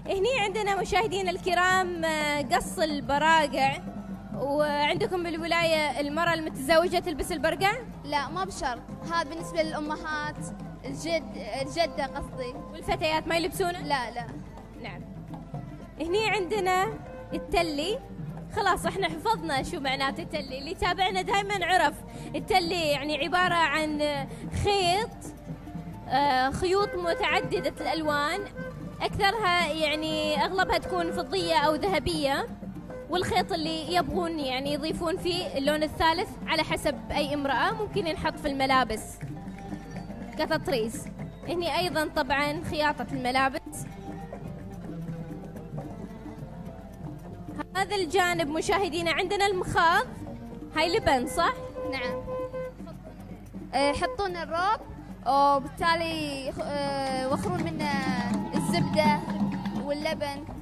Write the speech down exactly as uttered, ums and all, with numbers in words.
هني عندنا مشاهدينا الكرام قص البراقع. وعندكم بالولاية المرأة المتزوجة تلبس البرقع؟ لا ما بشرط، هذا بالنسبة للأمهات، الجد الجدة قصدي. والفتيات ما يلبسونه؟ لا لا. نعم. هني عندنا التلي. خلاص احنا حفظنا شو معناته التلي، اللي تابعنا دائما عرف التلي يعني عبارة عن خيط آه خيوط متعددة الألوان، أكثرها يعني أغلبها تكون فضية أو ذهبية، والخيط اللي يبغون يعني يضيفون فيه اللون الثالث على حسب أي امرأة ممكن ينحط في الملابس كتطريز. هني أيضا طبعا خياطة الملابس. هذا الجانب مشاهدينا عندنا المخاض، هاي لبن صح؟ نعم. يحطون الروب وبالتالي يوخرون منه الزبدة واللبن.